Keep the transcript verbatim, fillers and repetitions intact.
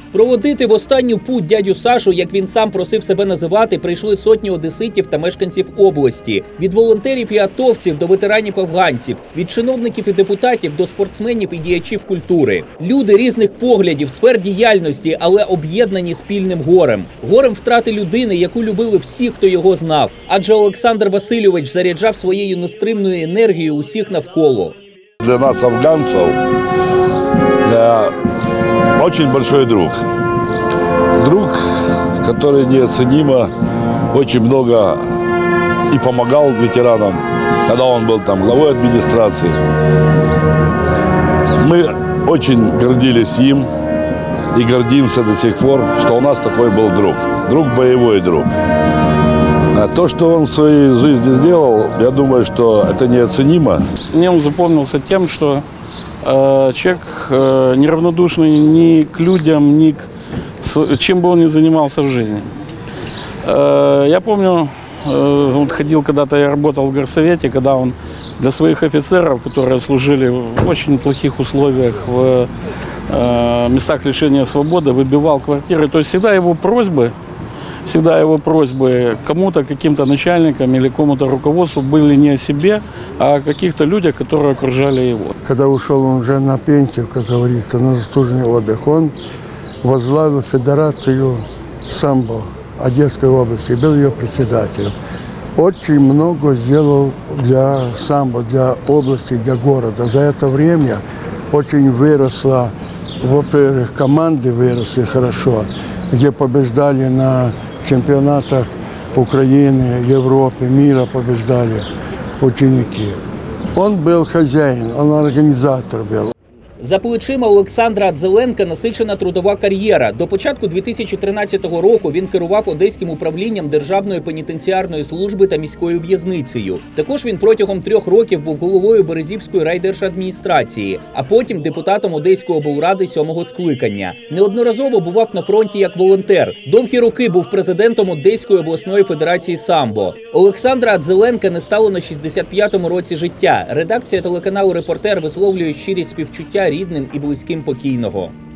Проводити в останню путь дядю Сашу, як він сам просив себе називати, прийшли сотні одеситів та мешканців області. Від волонтерів і атовців до ветеранів-афганців, від чиновників і депутатів до спортсменів і діячів культури. Люди різних поглядів, сфер діяльності, але об'єднані спільним горем. Горем втрати людини, яку любили всі, хто його знав. Адже Олександр Васильович заряджав своєю нестримною енергією усіх навколо. Для нас, афганцев, для... очень большой друг. Друг, который неоценимо очень много и помогал ветеранам, когда он был там главой администрации. Мы очень гордились им и гордимся до сих пор, что у нас такой был друг. Друг, боевой друг. А то, что он в своей жизни сделал, я думаю, что это неоценимо. Мне он запомнился тем, что э, человек э, неравнодушный ни к людям, ни к чем бы он ни занимался в жизни. Э, я помню, э, он ходил когда-то, я работал в горсовете, когда он для своих офицеров, которые служили в очень плохих условиях, в э, местах лишения свободы, выбивал квартиры. То есть всегда его просьбы, всегда его просьбы кому-то, каким-то начальникам или кому-то руководству были не о себе, а о каких-то людях, которые окружали его. Когда ушел он уже на пенсию, как говорится, на заслуженный отдых, он возглавил Федерацию самбо Одесской области, был ее председателем. Очень много сделал для самбо, для области, для города. За это время очень выросла, во-первых, команды выросли хорошо, где побеждали на чемпионатах Украины, Европы, мира побеждали ученики. Он был хозяин, он организатор был. За плечима Олександра Адзеленка насичена трудова кар'єра. До початку дві тисячі тринадцятого року він керував Одеським управлінням Державної пенітенціарної служби та міською в'язницею. Також він протягом трьох років був головою Березівської райдержадміністрації, а потім депутатом Одеської облради сьомого скликання. Неодноразово бував на фронті як волонтер. Довгі роки був президентом Одеської обласної федерації самбо. Олександра Адзеленка не стало на шістдесят п'ятому році життя. Редакція телеканалу «Репортер» висловлює щирі співчуття рідним і близьким покійного.